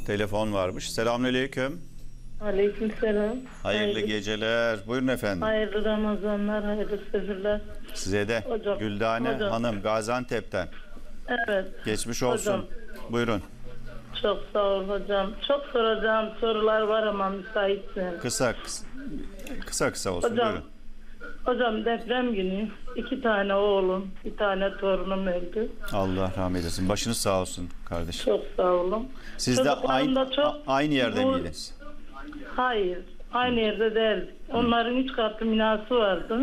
telefon varmış. Selamünaleyküm. Aleykümselam. Hayırlı geceler. Buyurun efendim. Hayırlı Ramazanlar, hayırlı seferler. Size de Hocam, Güldane hocam. Hanım Gaziantep'ten. Evet. Geçmiş olsun. Hocam. Buyurun. Çok sağ ol hocam. Çok soracağım sorular var ama müsaitsin. Kısa olsun. Hocam, Buyurun. hocam deprem günü 2 tane oğlum, 1 tane torunum öldü. Allah rahmet eylesin. Başınız sağ olsun kardeşim. Çok sağ olun. Siz de Çocuklarım da aynı yerde miydiniz? Hayır. Aynı yerde değil. Onların 3 katlı binası vardı.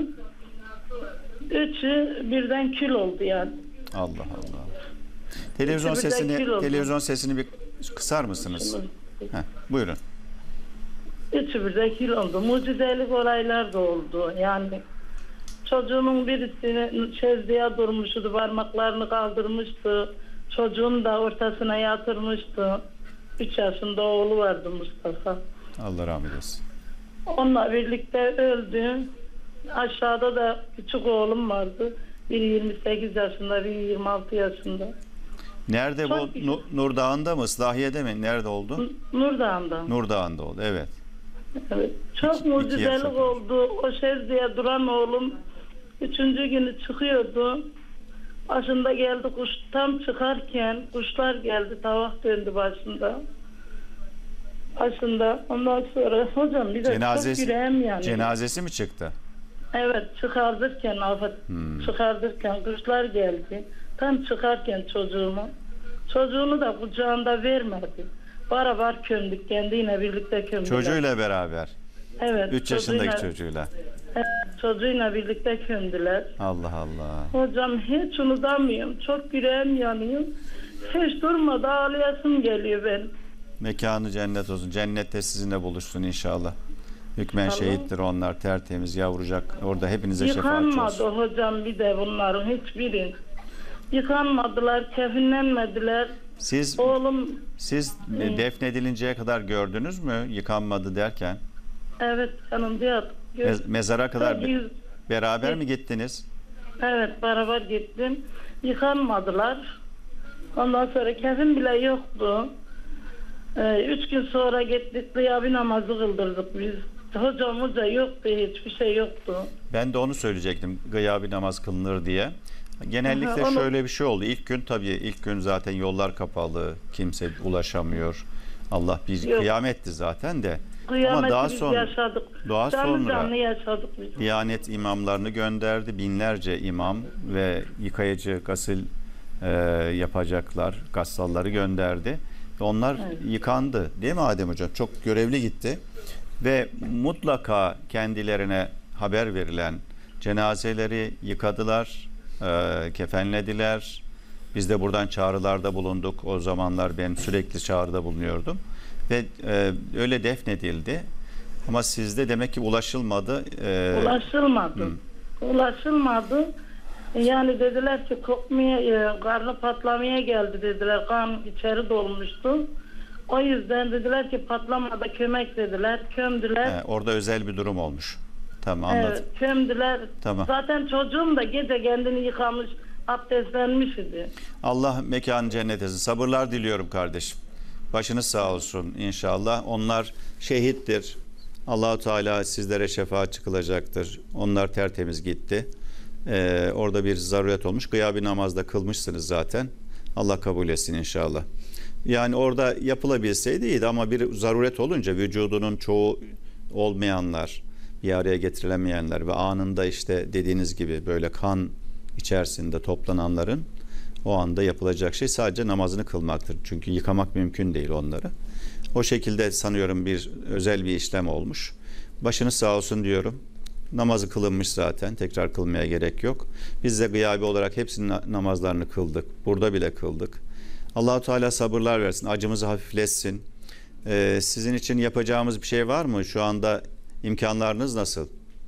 Üçü birden kül oldu yani. Allah Allah. Televizyon sesini bir kısar mısınız? Buyurun. Üçü birden kül oldu. Mucizelik olaylar da oldu. Yani çocuğumun birisini şezliğe durmuştu. Parmaklarını kaldırmıştı. Çocuğun da ortasına yatırmıştı. 3 yaşında oğlu vardı Mustafa. Allah rahmet eylesin. Onunla birlikte öldü. Aşağıda da küçük oğlum vardı. Biri 28 yaşında, biri 26 yaşında. Nerede Çok bu? Nur Dağı'nda mı? Islahiye'de mi? Nerede oldu? Nur Dağı'nda. Nur Dağı'nda oldu. Evet. Evet. Çok mucizelik oldu. O şezliğe duran oğlum 3. günü çıkıyordu. Başında geldi kuş, tam çıkarken kuşlar geldi, tavak döndü başında. Ondan sonra hocam bir de çok yüreğim yani. Cenazesi mi çıktı? Evet, çıkartırken kuşlar geldi. Tam çıkarken çocuğunu da kucağında vermedi. Beraber gömdük, kendiyle birlikte gömdüler. Çocuğuyla beraber. Evet. 3 yaşındaki çocuğuyla. Evet, çocuğuyla birlikte gömdüler. Allah Allah. Hocam hiç unutamıyorum. Çok yüreğim yanıyor. Hiç durmadan ağlayasım geliyor benim. Mekanı cennet olsun. Cennette sizinle buluşsun inşallah. Hükmen şehittir onlar, tertemiz yavrucak. Orada hepinize şefaatçi olsun. Yıkanmadı hocam bir de bunların hiçbiri. Yıkanmadılar, kefenlenmediler. Siz defnedilinceye kadar gördünüz mü yıkanmadı derken? Evet canım diyor. Mezara kadar beraber mi gittiniz? Evet, beraber gittim. Yıkanmadılar. Ondan sonra kefen bile yoktu. 3 gün sonra gittik, gıyabi namazı kıldırdık biz. Hoca yoktu, hiçbir şey yoktu. Ben de onu söyleyecektim, gıyabi namaz kılınır diye. Genellikle şöyle bir şey oldu. İlk gün zaten yollar kapalı, kimse ulaşamıyor. Allah kıyametti zaten de. Kıyameti ama daha sonra yaşadık biz. Diyanet imamlarını gönderdi. Binlerce imam ve yıkayıcı, gasil yapacaklar, gassalları gönderdi. Onlar yıkandı. Değil mi Adem Hocam? Çok görevli gitti. Ve mutlaka kendilerine haber verilen cenazeleri yıkadılar, kefenlediler. Biz de buradan çağrılarda bulunduk. O zamanlar ben sürekli çağrıda bulunuyordum. Ve öyle defnedildi. Ama sizde demek ki ulaşılmadı. Ulaşılmadı. Yani dediler ki kokmaya, karnı patlamaya geldi dediler. Kan içeri dolmuştu. O yüzden dediler ki patlamada kömek dediler. Kömdüler. Orada özel bir durum olmuş. Tamam, anladım. Evet, kömdüler. Tamam. Zaten çocuğum da gece kendini yıkamış, abdestlenmiş idi. Allah mekanı cennet etsin. Sabırlar diliyorum kardeşim. Başınız sağ olsun inşallah. Onlar şehittir. Allah-u Teala sizlere şefaat kılacaktır. Onlar tertemiz gitti. Orada bir zaruret olmuş. Gıyabi namazda kılmışsınız zaten. Allah kabul etsin inşallah. Yani orada yapılabilseydi iyiydi ama bir zaruret olunca vücudunun çoğu olmayanlar, bir araya getirilemeyenler ve anında işte dediğiniz gibi böyle kan içerisinde toplananların o anda yapılacak şey sadece namazını kılmaktır. Çünkü yıkamak mümkün değil onları. O şekilde sanıyorum özel bir işlem olmuş. Başınız sağ olsun diyorum. Namazı kılınmış zaten. Tekrar kılmaya gerek yok. Biz de gıyabi olarak hepsinin namazlarını kıldık. Burada bile kıldık. Allah-u Teala sabırlar versin. Acımızı hafifletsin. Sizin için yapacağımız bir şey var mı? Şu anda imkanlarınız nasıl?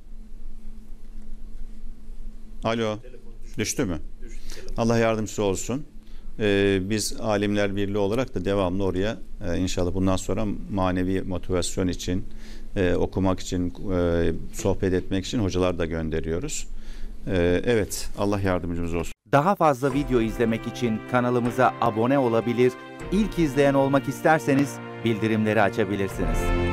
Alo. Düştü mü? Allah yardımcısı olsun. Biz Alimler Birliği olarak da devamlı oraya inşallah bundan sonra manevi motivasyon için, okumak için, sohbet etmek için hocalar da gönderiyoruz. Evet, Allah yardımcımız olsun. Daha fazla video izlemek için kanalımıza abone olabilir, ilk izleyen olmak isterseniz bildirimleri açabilirsiniz.